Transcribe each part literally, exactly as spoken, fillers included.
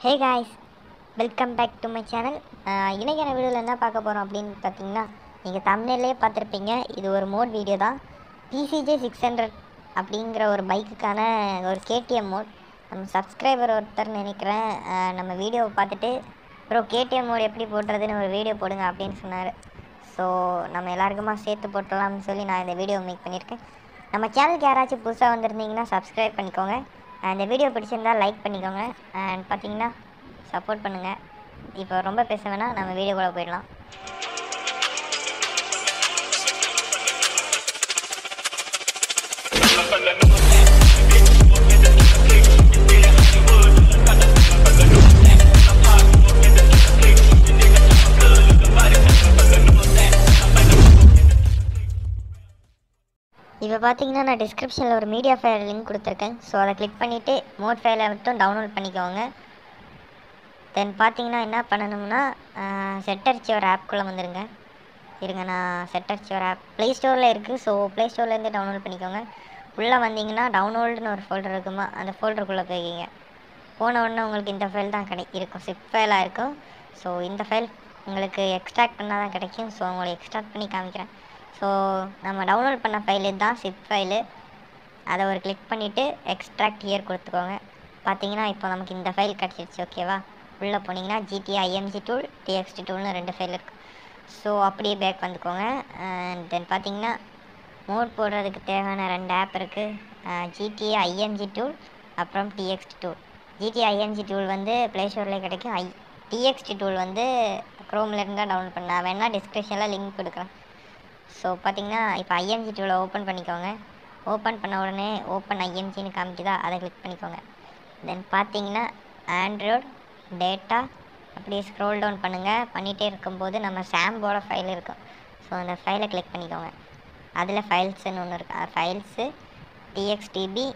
Hey guys, welcome back to my channel. இன்றைக்கான வீடியோவில் என்ன பார்க்க போகிறோம் அப்படின்னு பார்த்தீங்கன்னா, நீங்கள் தமிழ்லேயே பார்த்துருப்பீங்க. இது ஒரு மோட் வீடியோ தான். பிசிஜே சிக்ஸ் ஹண்ட்ரட் அப்படிங்கிற ஒரு பைக்குக்கான ஒரு கேடிஎம் மோட். நம்ம சப்ஸ்கிரைபர் ஒருத்தர் நினைக்கிறேன் நம்ம வீடியோவை பார்த்துட்டு ப்ரோ கேடிஎம் மோட் எப்படி போட்டுறதுன்னு ஒரு வீடியோ போடுங்க அப்படின்னு சொன்னார். ஸோ நம்ம எல்லாருக்குமா சேர்த்து போட்டுடலாம்னு சொல்லி நான் இந்த வீடியோ மேக் பண்ணியிருக்கேன். நம்ம சேனலுக்கு யாராச்சும் புதுசாக வந்திருந்தீங்கன்னா சப்ஸ்கிரைப் பண்ணிக்கோங்க. இந்த வீடியோ பிடிச்சிருந்தால் லைக் பண்ணிக்கோங்க. அண்ட் பார்த்தீங்கன்னா சப்போர்ட் பண்ணுங்கள். இப்போ ரொம்ப பேச வேணாம், நம்ம வீடியோக்குள்ளே போயிடலாம். இப்போ பார்த்தீங்கன்னா நான் டிஸ்கிரிப்ஷனில் ஒரு மீடியா ஃபைல் லிங்க் கொடுத்துருக்கேன். ஸோ அதை கிளிக் பண்ணிவிட்டு மோட் ஃபைலை மட்டும் டவுன்லோட் பண்ணிக்கோங்க. தென் பார்த்தீங்கன்னா என்ன பண்ணணும்னா செட்டர்ச்சி ஒரு ஆப்குள்ளே வந்துடுங்க. இருங்க, நான் செட்டர்ச்சி ஒரு ஆப் ப்ளே ஸ்டோரில் இருக்குது. ஸோ ப்ளே ஸ்டோர்லேருந்து டவுன்லோட் பண்ணிக்கோங்க. உள்ளே வந்தீங்கன்னா டவுன்லோடுன்னு ஒரு ஃபோல்டர் இருக்குமா, அந்த ஃபோல்டருக்குள்ளே போய்க்கிங்க. போன உடனே உங்களுக்கு இந்த ஃபைல் தான் கிடை இருக்கும் சிப் ஃபைலாக இருக்கும். ஸோ இந்த ஃபைல் உங்களுக்கு எக்ஸ்ட்ராக்ட் பண்ணால் தான் கிடைக்கும். ஸோ உங்களுக்கு எக்ஸ்ட்ராக்ட் பண்ணி காமிக்கிறேன். ஸோ நம்ம டவுன்லோட் பண்ண ஃபைலு தான் சிப் ஃபைலு. அதை ஒரு கிளிக் பண்ணிவிட்டு எக்ஸ்ட்ராக்ட் இயர் கொடுத்துக்கோங்க. பார்த்தீங்கன்னா இப்போ நமக்கு இந்த ஃபைல் கிடச்சிருச்சு. ஓகேவா, உள்ளே போனீங்கன்னா ஜிடிஏ ஐஎம்ஜி டூல், டிஎக்ஸ்டி டூல்னு ரெண்டு ஃபைல் இருக்குது. ஸோ அப்படியே பேக் வந்துக்கோங்க. அண்ட் தென் பார்த்தீங்கன்னா மோட் போடுறதுக்கு தேவையான ரெண்டு ஆப் இருக்குது. ஜிடிஏ ஐஎம்ஜி டூல் அப்புறம் TXD tool. GTA IMG tool வந்து ப்ளே ஸ்டோர்லேயே கிடைக்கும். ஐ டிஎக்ஸ்டி டூல் வந்து க்ரோம்லேருந்து தான் டவுன்லோட் பண்ண. வேணால் டிஸ்கிரிப்ஷனில் லிங்க் கொடுக்குறேன். ஸோ பார்த்தீங்கன்னா இப்போ ஐஎம்ஜி டூலை ஓப்பன் பண்ணிக்கோங்க. ஓப்பன் பண்ண உடனே ஓப்பன் ஐஎம்ஜின்னு காமிக்குதா, அதை கிளிக் பண்ணிக்கோங்க. தென் பார்த்தீங்கன்னா ஆண்ட்ராய்டு டேட்டா அப்படியே ஸ்க்ரோல் டவுன் பண்ணுங்கள். பண்ணிகிட்டே இருக்கும்போது நம்ம சாம்போட ஃபைல் இருக்கும். ஸோ அந்த ஃபைலை கிளிக் பண்ணிக்கோங்க. அதில் ஃபைல்ஸுன்னு ஒன்று இருக்குது. Files TXDP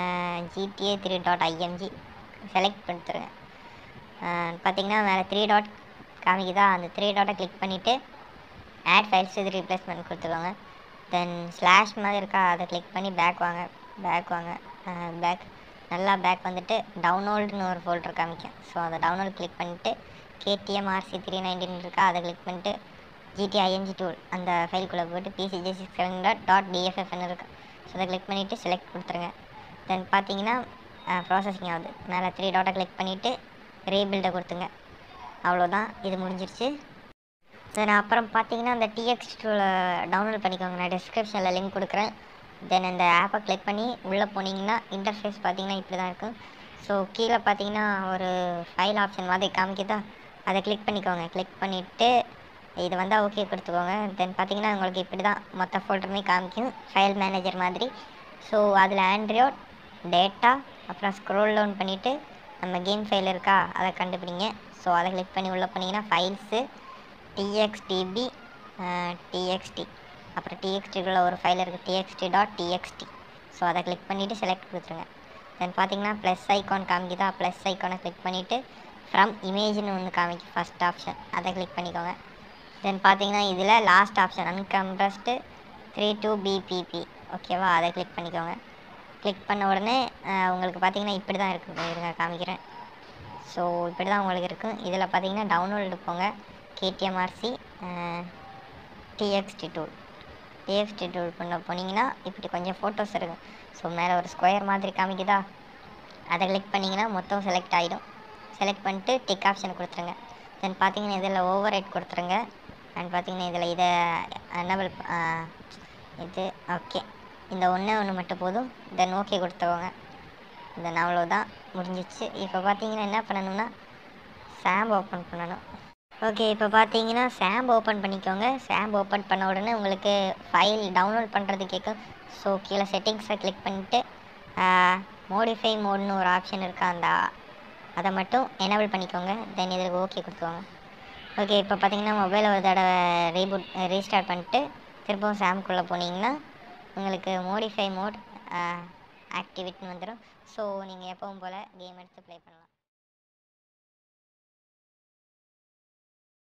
GTA three dot IMG select பண்ணிட்டுருங்க. பார்த்தீங்கன்னா மேலே த்ரீ டாட் காமிக்குதா, அந்த த்ரீ டாட்டை கிளிக் பண்ணிவிட்டு ஆட் ஃபைல்ஸ் இது ரீப்ளேஸ்மெண்ட் கொடுத்துக்கோங்க. தென் ஸ்லாஷ் மாதிரி இருக்கா, அதை கிளிக் பண்ணி பேக் வாங்க. பேக் வாங்க பேக் நல்லா பேக் வந்துட்டு டவுன்லோடுன்னு ஒரு ஃபோல்டர் காமிக்கும். ஸோ அதை டவுன்லோட் கிளிக் பண்ணிவிட்டு கேடிஎம் ஆர்சி த்ரீ நைன்டீன் இருக்கா, அதை கிளிக் பண்ணிட்டு ஜிடிஏ ஐஎன்ஜி டூல் அந்த ஃபைல்குள்ளே போய்ட்டு பிசிஜே சிக்ஸ் ஹண்ட்ரட் டாட் டிஎஃப்எஃப்னு இருக்குது. ஸோ அதை கிளிக் பண்ணிவிட்டு செலக்ட் கொடுத்துருங்க. தென் பார்த்தீங்கன்னா ப்ராசஸிங் ஆகுது. மேலே த்ரீ டாட்டை கிளிக் பண்ணிவிட்டு ரீபில்டை கொடுத்துங்க. அவ்வளோதான், இது முடிஞ்சிருச்சு. தென் அப்புறம் பார்த்தீங்கன்னா அந்த டிஎக்ஸ்டி டூலை டவுன்லோட் பண்ணிக்கோங்க. நான் டிஸ்கிரிப்ஷனில் லிங்க் கொடுக்குறேன். தென் இந்த ஆப்பை கிளிக் பண்ணி உள்ளே போனீங்கன்னா இன்டர்ஃபேஸ் பார்த்தீங்கன்னா இப்படி தான் இருக்கும். ஸோ கீழே பார்த்தீங்கன்னா ஒரு ஃபைல் ஆப்ஷன் மாதிரி காமிக்குதா, அதை கிளிக் பண்ணிக்கோங்க. கிளிக் பண்ணிவிட்டு இது வந்தால் ஓகே கொடுத்துக்கோங்க. தென் பார்த்தீங்கன்னா உங்களுக்கு இப்படி தான் மொத்த ஃபோல்டருமே காமிக்கும், ஃபைல் மேனேஜர் மாதிரி. ஸோ அதில் ஆண்ட்ராய்டு டேட்டா அப்புறம் ஸ்க்ரோல் டவுன் பண்ணிவிட்டு நம்ம கேம் ஃபைல் இருக்கா, அதை கண்டுபிடிங்க. ஸோ அதை கிளிக் பண்ணி உள்ளே போனீங்கன்னா ஃபைல்ஸு டிஎக்ஸ்டிபி டிஎக்ஸ்டி அப்புறம் டிஎக்ஸ்டிக்குள்ள ஒரு ஃபைல் இருக்குது டிஎக்ஸ்டி டாட் டிஎக்ஸ்டி. ஸோ அதை கிளிக் பண்ணிவிட்டு செலக்ட் கொடுத்துருங்க. தென் பார்த்தீங்கன்னா ப்ளஸ் ஐக்கான் காமிக்குதா, ப்ளஸ் ஐக்கானை கிளிக் பண்ணிவிட்டு ஃப்ரம் இமேஜ்னு ஒன்று காமிக்கும் ஃபஸ்ட் ஆப்ஷன், அதை கிளிக் பண்ணிக்கோங்க. தென் பார்த்தீங்கன்னா இதில் last option uncompressed three two BPP ஓகேவா, அதை கிளிக் பண்ணிக்கோங்க. கிளிக் பண்ண உடனே உங்களுக்கு பார்த்தீங்கன்னா இப்படி தான் இருக்குது. இருங்க காமிக்கிறேன். ஸோ இப்படி தான் உங்களுக்கு இருக்கும். இதில் பார்த்தீங்கன்னா டவுன்லோடு போங்க. KTM RC TXD tool TXD tool பண்ண போனீங்கன்னா இப்படி கொஞ்சம் ஃபோட்டோஸ் இருக்கும். ஸோ மேலே ஒரு ஸ்கொயர் மாதிரி காமிக்குதா, அதை கிளிக் பண்ணிங்கன்னா மொத்தம் செலக்ட் ஆகிடும். செலக்ட் பண்ணிட்டு டிக் ஆப்ஷன் கொடுத்துருங்க. தென் பார்த்தீங்கன்னா இதில் ஓவர் ரைட் கொடுத்துருங்க. அண்ட் பார்த்தீங்கன்னா இதில் இதை என்னபிள் இது ஓகே, இந்த ஒன்றே ஒன்று மட்டும் போதும். தென் ஓகே கொடுத்துக்கோங்க. தென் அவ்வளோதான், முடிஞ்சிச்சு. இப்போ பார்த்தீங்கன்னா என்ன பண்ணணும்னா சாம்ப் ஓப்பன் பண்ணணும். ஓகே, இப்போ பார்த்தீங்கன்னா சாம்ப் ஓப்பன் பண்ணிக்கோங்க. சாம்ப் ஓப்பன் பண்ண உடனே உங்களுக்கு ஃபைல் டவுன்லோட் பண்ணுறது கேட்கும். ஸோ கீழே செட்டிங்ஸை கிளிக் பண்ணிவிட்டு மோடிஃபை மோட்னு ஒரு ஆப்ஷன் இருக்கா, அந்த அதை மட்டும் எனேபிள் பண்ணிக்கோங்க. தென் இதில் ஓகே கொடுத்துக்கோங்க. ஓகே, இப்போ பார்த்தீங்கன்னா மொபைலை ஒரு தடவை ரீபூட் ரீஸ்டார்ட் பண்ணிட்டு திரும்பவும் சாம்ப்குள்ளே போனீங்கன்னா உங்களுக்கு மோடிஃபை மோட் ஆக்டிவேட்னு வந்துடும். ஸோ நீங்கள் எப்பவும் போல் கேம் எடுத்து ப்ளே பண்ணலாம்.